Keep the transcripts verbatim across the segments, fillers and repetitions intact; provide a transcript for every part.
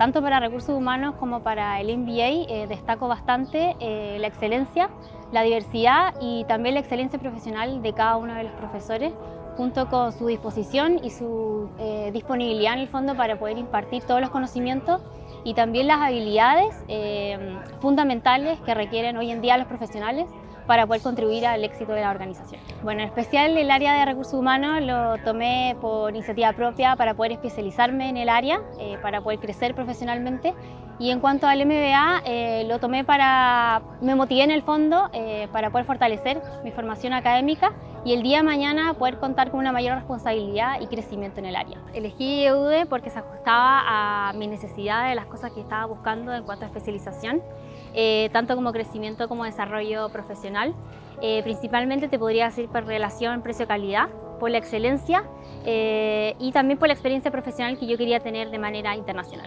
tanto para recursos humanos como para el M B A eh, destaco bastante eh, la excelencia, la diversidad y también la excelencia profesional de cada uno de los profesores, junto con su disposición y su eh, disponibilidad en el fondo para poder impartir todos los conocimientos y también las habilidades eh, fundamentales que requieren hoy en día los profesionales para poder contribuir al éxito de la organización. Bueno, en especial el área de recursos humanos lo tomé por iniciativa propia para poder especializarme en el área, eh, para poder crecer profesionalmente. Y en cuanto al M B A, eh, lo tomé para, me motivé en el fondo eh, para poder fortalecer mi formación académica y el día de mañana poder contar con una mayor responsabilidad y crecimiento en el área. Elegí E U D E porque se ajustaba a mis necesidades, de las cosas que estaba buscando en cuanto a especialización, eh, tanto como crecimiento como desarrollo profesional. Eh, principalmente te podría decir por relación precio-calidad, por la excelencia eh, y también por la experiencia profesional que yo quería tener de manera internacional.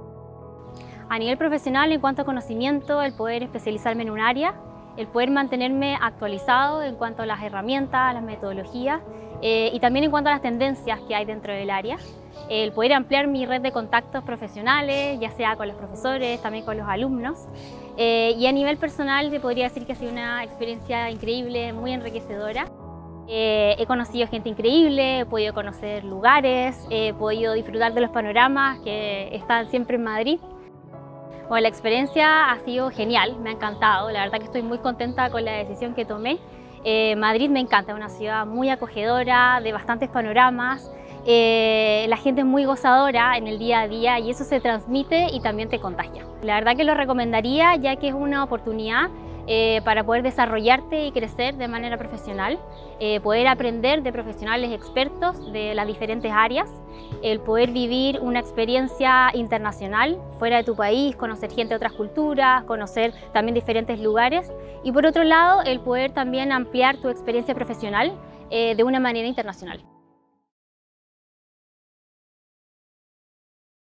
A nivel profesional, en cuanto a conocimiento, el poder especializarme en un área, el poder mantenerme actualizado en cuanto a las herramientas, las metodologías eh, y también en cuanto a las tendencias que hay dentro del área, el poder ampliar mi red de contactos profesionales, ya sea con los profesores, también con los alumnos. Eh, y a nivel personal te podría decir que ha sido una experiencia increíble, muy enriquecedora. Eh, he conocido gente increíble, he podido conocer lugares, he podido disfrutar de los panoramas que están siempre en Madrid. Bueno, la experiencia ha sido genial, me ha encantado, la verdad que estoy muy contenta con la decisión que tomé. Eh, Madrid me encanta, es una ciudad muy acogedora, de bastantes panoramas, eh, la gente es muy gozadora en el día a día y eso se transmite y también te contagia. La verdad que lo recomendaría ya que es una oportunidad Eh, para poder desarrollarte y crecer de manera profesional, eh, poder aprender de profesionales expertos de las diferentes áreas, el poder vivir una experiencia internacional fuera de tu país, conocer gente de otras culturas, conocer también diferentes lugares y por otro lado el poder también ampliar tu experiencia profesional eh, de una manera internacional.